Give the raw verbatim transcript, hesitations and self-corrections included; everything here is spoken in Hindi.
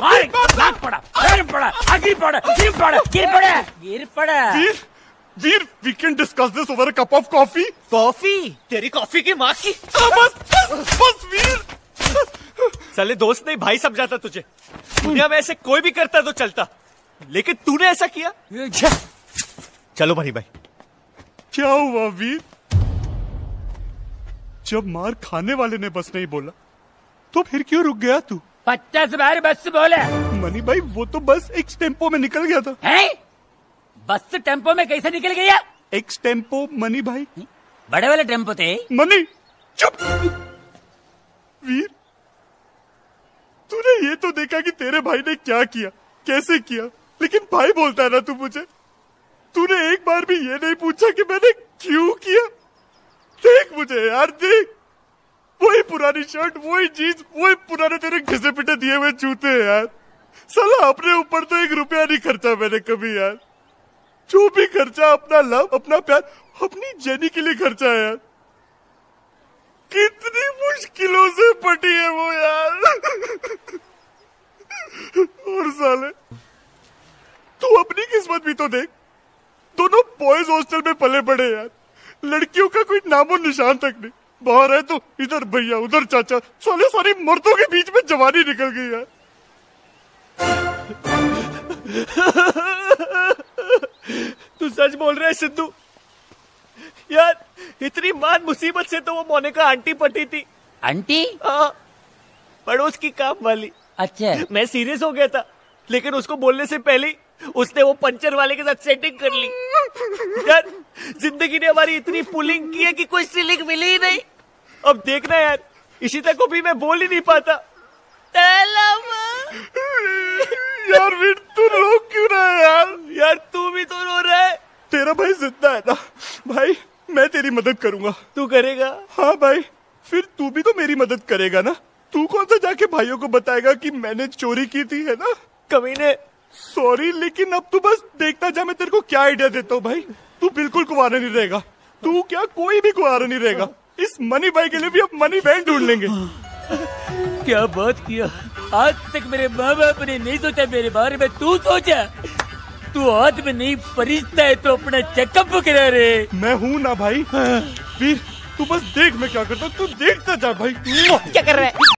नाक पड़ा, गिर पड़ा, गिर पड़ा, गिर पड़ा, गिर पड़ा, गिर पड़ा। वीर, वीर, we can discuss this over a cup of coffee. Coffee? तेरी कॉफी की माँ की। बस, बस, बस वीर। साले दोस्त नहीं भाई समझाता तुझे। दुनिया में ऐसे कोई भी करता तो चलता, लेकिन तूने ऐसा किया। चलो भाई भाई। क्या हुआ वीर? जब मार खाने वाले ने बस नहीं बोला तो फिर क्यों रुक गया तू? पचास बार बस बोले। मनी भाई वो तो बस एक्स टेम्पो में निकल गया था। हैं? बस टेम्पो में कैसे निकल गया? एक्स टेम्पो मनी भाई, बड़े वाले टेम्पो थे। मनी चुप। वीर तूने ये तो देखा कि तेरे भाई ने क्या किया, कैसे किया, लेकिन भाई बोलता है ना तू मुझे। तूने एक बार भी ये नहीं पूछा कि मैंने क्यों किया। देख मुझे यार, देख वही पुरानी शर्ट, वही जीन्स, वही पुराने तेरे घिसे पिटे दिए हुए जूते यार। साला अपने ऊपर तो एक रुपया नहीं खर्चा मैंने कभी यार। जो भी खर्चा अपना लव, अपना प्यार, अपनी जेनी के लिए खर्चा है यार। कितनी मुश्किलों से पटी है वो यार। और साले तू अपनी किस्मत भी तो देख, दोनों बॉयज हॉस्टल में पले पड़े यार। लड़कियों का कोई नामो निशान तक नहीं। बाहर है तो इधर भैया उधर चाचा, साले सारी मर्दों के बीच में जवानी निकल गई यार। तू सच बोल रहा है सिद्धू? यार इतनी मान मुसीबत से तो वो मोनिका आंटी पटी थी। आंटी? हाँ, पड़ोस की काम वाली। अच्छा। मैं सीरियस हो गया था, लेकिन उसको बोलने से पहले उसने वो पंचर वाले के साथ सेटिंग कर ली। यार जिंदगी ने हमारी इतनी पुलिंग की है कि कोई सीलिंग मिली ही नहीं। अब देखना यार, इशिता को भी मैं बोल ही नहीं पाता। यार वीर तू रो क्यों रहा है यार? यार तू भी तो रो रहा है। तेरा भाई जिंदा है ना भाई, मैं तेरी मदद करूंगा। तू करेगा? हाँ भाई, फिर तू भी तो मेरी मदद करेगा ना। तू कौन सा जाके भाइयों को बताएगा कि मैंने चोरी की थी, है ना? कमीने। सॉरी, लेकिन अब तू बस देखता जा मैं तेरे को क्या आइडिया देता हूँ भाई। तू बिल्कुल कुंवारा नहीं रहेगा। तू क्या, कोई भी कुंवारा नहीं रहेगा। इस मनी भाई के लिए भी अब मनी बहन ढूंढ लेंगे। क्या बात किया। आज तक मेरे माँ बाप ने नहीं सोचा मेरे बारे में, तू सोचा। तू हाथ में नहीं फरिश्ता है तो अपना चेकअप करा रे। मैं हूँ ना भाई। फिर तू बस देख मैं क्या करता हूँ, तू देखता जा भाई। क्या कर रहा है?